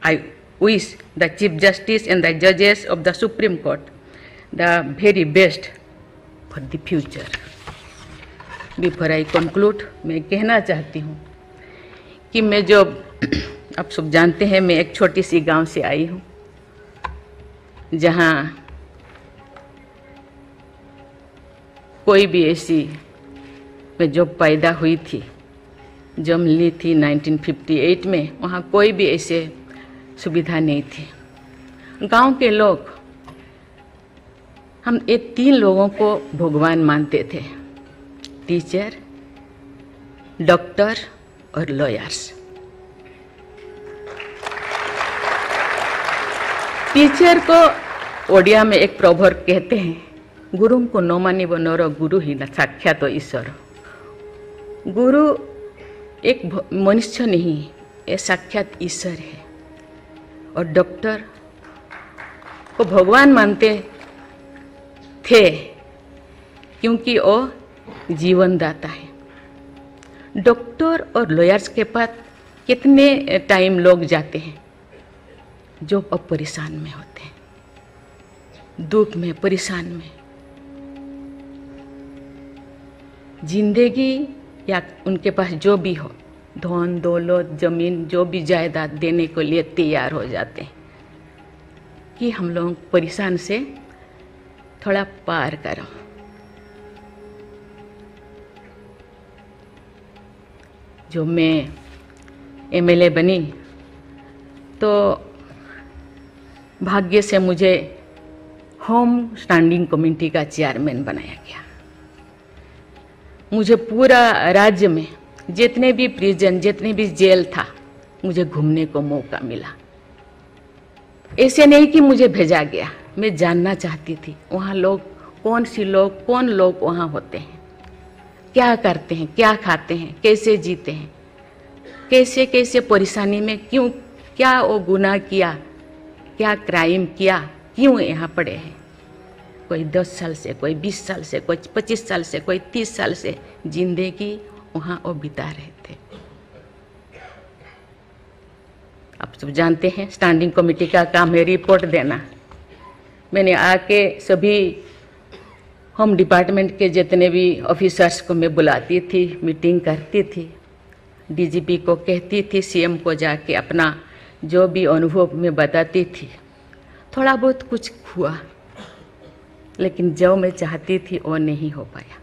I wish the Chief Justice and the judges of the Supreme Court the very best for the future. Before I conclude, मैं कहना चाहती हूँ कि मैं जो आप सब जानते हैं, मैं एक छोटी सी गांव से आई हूँ जहाँ कोई भी ऐसी, मैं जब पैदा हुई थी, जन्म ली थी 1958 में, वहाँ कोई भी ऐसे सुविधा नहीं थी। गांव के लोग, हम ये 3 लोगों को भगवान मानते थे, टीचर, डॉक्टर और लॉयर्स। टीचर को ओडिया में एक प्रोवर्ब कहते हैं, गुरुं को नो मानिबो नरो गुरु ही न साक्षात ईश्वर। गुरु एक मनुष्य नहीं, ये साक्षात ईश्वर है। और डॉक्टर को भगवान मानते थे क्योंकि वो जीवन दाता है। डॉक्टर और लॉयर्स के पास कितने टाइम लोग जाते हैं जो अब परेशान में होते हैं, दुख में, परेशान में। जिंदगी या उनके पास जो भी हो, धन दौलत, जमीन, जो भी जायदाद देने को लिए तैयार हो जाते हैं कि हम लोग परेशान से थोड़ा पार करो। जो मैं एमएलए बनी तो भाग्य से मुझे होम स्टैंडिंग कमेटी का चेयरमैन बनाया गया। मुझे पूरा राज्य में जितने भी प्रिजन, जितने भी जेल था, मुझे घूमने को मौका मिला। ऐसे नहीं कि मुझे भेजा गया, मैं जानना चाहती थी वहाँ लोग, कौन लोग वहाँ होते हैं, क्या करते हैं, क्या खाते हैं, कैसे जीते हैं, कैसे कैसे परेशानी में, क्यों, क्या वो गुनाह किया, क्या क्राइम किया, क्यों यहाँ पड़े हैं। कोई 10 साल से, कोई 20 साल से, कोई 25 साल से, कोई 30 साल से जिंदगी वहाँ वो बिता रहे थे। आप सब जानते हैं स्टैंडिंग कमेटी का काम है रिपोर्ट देना। मैंने आके सभी होम डिपार्टमेंट के जितने भी ऑफिसर्स को मैं बुलाती थी, मीटिंग करती थी, डीजीपी को कहती थी, सीएम को जाके अपना जो भी अनुभव मैं बताती थी। थोड़ा बहुत कुछ हुआ, लेकिन जो मैं चाहती थी वो नहीं हो पाया।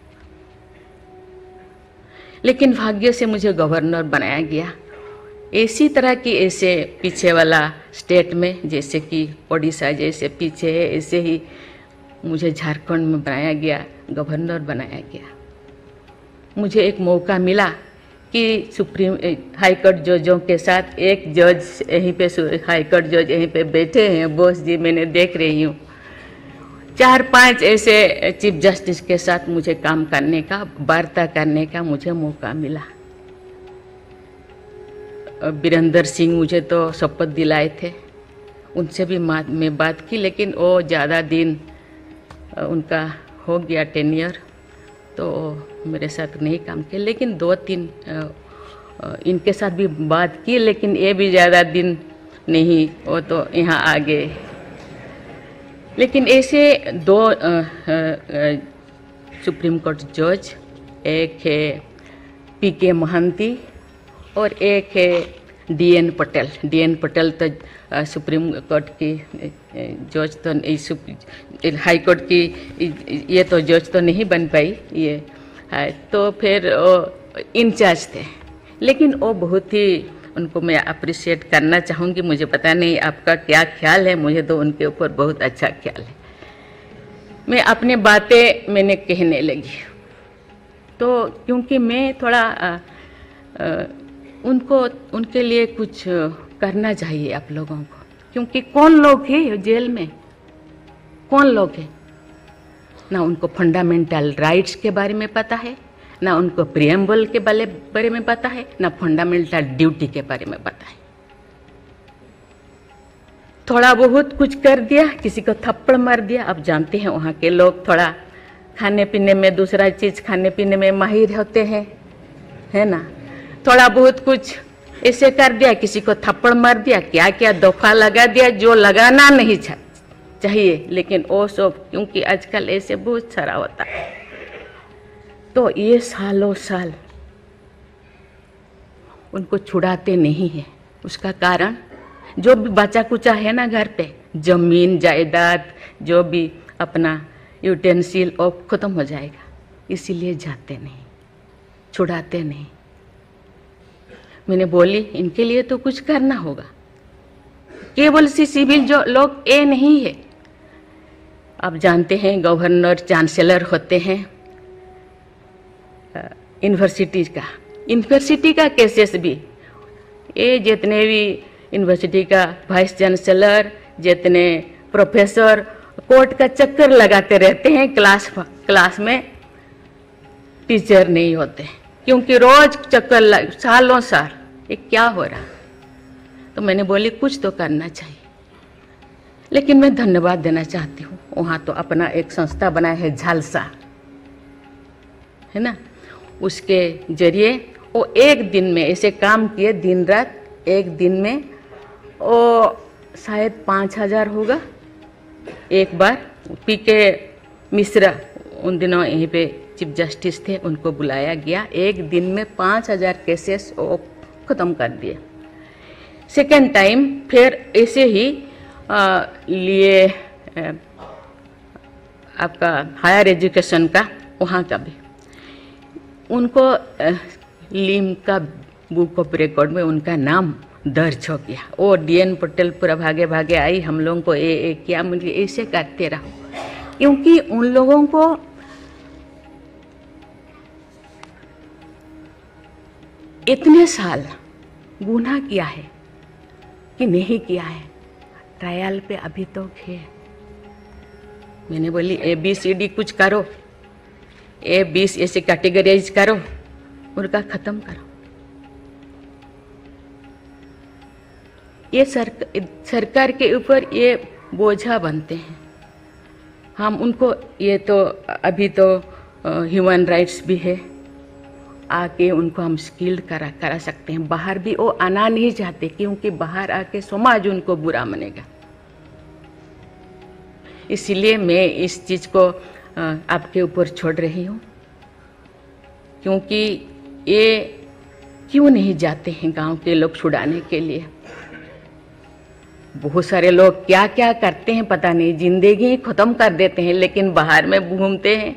लेकिन भाग्य से मुझे गवर्नर बनाया गया। इसी तरह की, ऐसे पीछे वाला स्टेट में, जैसे कि ओडिशा जैसे पीछे है, ऐसे ही मुझे झारखंड में बनाया गया, गवर्नर बनाया गया। मुझे एक मौका मिला कि सुप्रीम हाई कोर्ट जजों के साथ एक जज यहीं पे, हाई कोर्ट जज यहीं पे बैठे हैं, बोस जी, मैंने देख रही हूँ। 4-5 ऐसे चीफ जस्टिस के साथ मुझे काम करने का, वार्ता करने का मुझे मौका मिला। वीरेंद्र सिंह मुझे तो शपथ दिलाए थे, उनसे भी मैं बात की, लेकिन वो ज़्यादा दिन उनका हो गया टेन्योर, तो मेरे साथ नहीं काम किया। लेकिन 2-3 इनके साथ भी बात की, लेकिन ये भी ज़्यादा दिन नहीं, वो तो यहाँ आ गए। लेकिन ऐसे 2 सुप्रीम कोर्ट जज, एक है पीके महंती और एक है डीएन पटेल। डीएन पटेल तो सुप्रीम कोर्ट की जज तो, हाई कोर्ट की ये तो जज तो नहीं बन पाई ये है, तो फिर इंचार्ज थे। लेकिन वो बहुत ही, उनको मैं अप्रिशिएट करना चाहूँगी। मुझे पता नहीं आपका क्या ख्याल है, मुझे तो उनके ऊपर बहुत अच्छा ख्याल है। मैं अपने बातें मैंने कहने लगी, तो क्योंकि मैं थोड़ा उनके लिए कुछ करना चाहिए आप लोगों को, क्योंकि कौन लोग हैं जेल में, कौन लोग हैं, ना उनको फंडामेंटल राइट्स के बारे में पता है, ना उनको प्रिएम्बल के बारे में पता है, ना फंडामेंटल ड्यूटी के बारे में पता है। थोड़ा बहुत कुछ कर दिया, किसी को थप्पड़ मार दिया। आप जानते हैं वहाँ के लोग थोड़ा खाने पीने में, दूसरा चीज़ खाने पीने में माहिर होते हैं, है ना। थोड़ा बहुत कुछ ऐसे कर दिया, किसी को थप्पड़ मार दिया, क्या क्या दफा लगा दिया जो लगाना नहीं चाहिए, लेकिन वो सब क्योंकि आजकल ऐसे बहुत सारा होता है, तो ये सालों साल उनको छुड़ाते नहीं है। उसका कारण जो भी बचा कुचा है ना घर पे, जमीन जायदाद जो भी अपना यूटेंसिल और ख़त्म हो जाएगा, इसीलिए जाते नहीं, छुड़ाते नहीं। मैंने बोली इनके लिए तो कुछ करना होगा, केवल सिविल जो लोग ये नहीं है। आप जानते हैं गवर्नर चांसलर होते हैं यूनिवर्सिटी का केसेस भी, ये जितने भी यूनिवर्सिटी का वाइस चांसलर, जितने प्रोफेसर कोर्ट का चक्कर लगाते रहते हैं, क्लास में टीचर नहीं होते, क्योंकि रोज चक्कर सालों साल, ये क्या हो रहा। तो मैंने बोली कुछ तो करना चाहिए। लेकिन मैं धन्यवाद देना चाहती हूँ, वहाँ तो अपना एक संस्था बनाया है झालसा, है ना, उसके जरिए वो एक दिन में ऐसे काम किए, दिन रात, एक दिन में वो शायद 5,000 होगा। एक बार पीके मिश्रा उन दिनों यहीं पे चीफ जस्टिस थे, उनको बुलाया गया, एक दिन में 5,000 केसेस वो ख़त्म कर दिए। सेकेंड टाइम फिर ऐसे ही लिए आपका हायर एजुकेशन का, वहाँ का भी उनको लिम का बुक ऑफ रिकॉर्ड में उनका नाम दर्ज हो गया। वो DN पटेल पूरा भागे भागे आई, हम लोगों को ये किया, मुझे ऐसे करते रहो, क्योंकि उन लोगों को इतने साल गुनाह किया है कि नहीं किया है, ट्रायल पे अभी तो है। मैंने बोली ABCD कुछ करो, A20 ऐसे कैटेगराइज करो, उनका ख़त्म करो। ये सरकार के ऊपर ये बोझा बनते हैं। हम उनको, ये तो अभी तो ह्यूमन राइट्स भी है, आके उनको हम स्किल्ड करा सकते हैं। बाहर भी वो आना नहीं चाहते, क्योंकि बाहर आके समाज उनको बुरा मानेगा। इसीलिए मैं इस चीज़ को आपके ऊपर छोड़ रही हूँ, क्योंकि ये क्यों नहीं जाते हैं गांव के लोग छुड़ाने के लिए। बहुत सारे लोग क्या क्या करते हैं पता नहीं, जिंदगी ख़त्म कर देते हैं, लेकिन बाहर में घूमते हैं।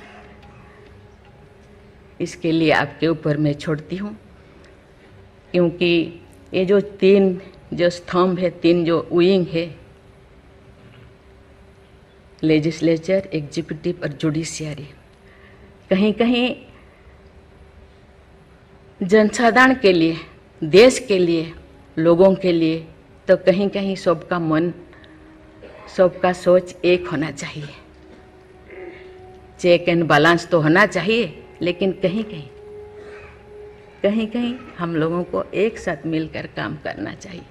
इसके लिए आपके ऊपर मैं छोड़ती हूँ, क्योंकि ये जो 3 जो स्तंभ है, 3 जो विंग है, लेजिस्लेचर, एग्जीक्यूटिव और जुडिशियरी, कहीं कहीं जनसाधारण के लिए, देश के लिए, लोगों के लिए, तो कहीं कहीं सबका मन, सबका सोच एक होना चाहिए। चेक एंड बैलेंस तो होना चाहिए, लेकिन कहीं कहीं हम लोगों को एक साथ मिलकर काम करना चाहिए।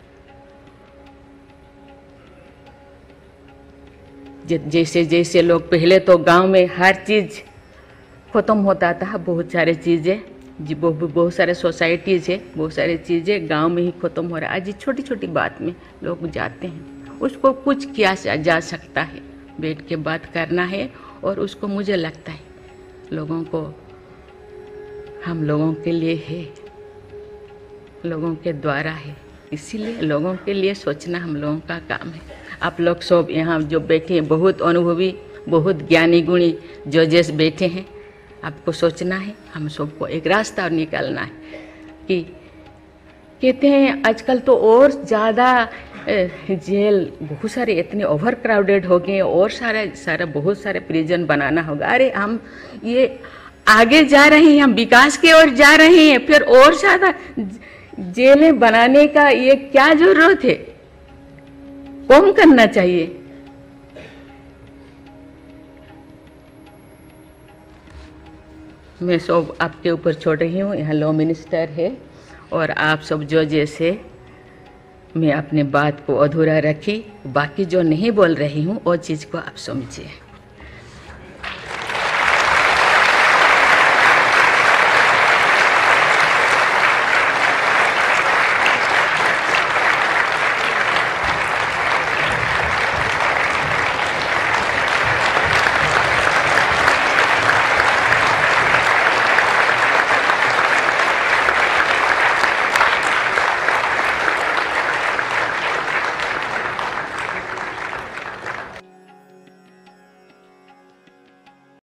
जैसे जैसे लोग, पहले तो गांव में हर चीज़ ख़त्म होता था, बहुत सारे चीज़ें, बहुत सारे सोसाइटीज़ है, बहुत सारी चीज़ें गांव में ही ख़त्म हो रहा है। आज छोटी छोटी बात में लोग जाते हैं, उसको कुछ किया जा सकता है, बैठ के बात करना है। और उसको मुझे लगता है लोगों को, हम लोगों के लिए है, लोगों के द्वारा है, इसीलिए लोगों के लिए सोचना हम लोगों का काम है। आप लोग सब यहाँ जो बैठे हैं, बहुत अनुभवी, बहुत ज्ञानी गुणी जजेस बैठे हैं, आपको सोचना है, हम सबको एक रास्ता निकालना है। कि कहते हैं आजकल तो और ज़्यादा जेल, बहुत सारे इतने ओवर क्राउडेड हो गए, और सारा बहुत सारे प्रिजन बनाना होगा। अरे हम ये आगे जा रहे हैं, हम विकास की ओर जा रहे हैं, फिर और ज़्यादा जेलें बनाने का ये क्या जरूरत है? कम करना चाहिए। मैं सब आपके ऊपर छोड़ रही हूँ। यहाँ लॉ मिनिस्टर है और आप सब जो जैसे, मैं अपने बात को अधूरा रखी, बाकी जो नहीं बोल रही हूँ वो चीज़ को आप समझिए।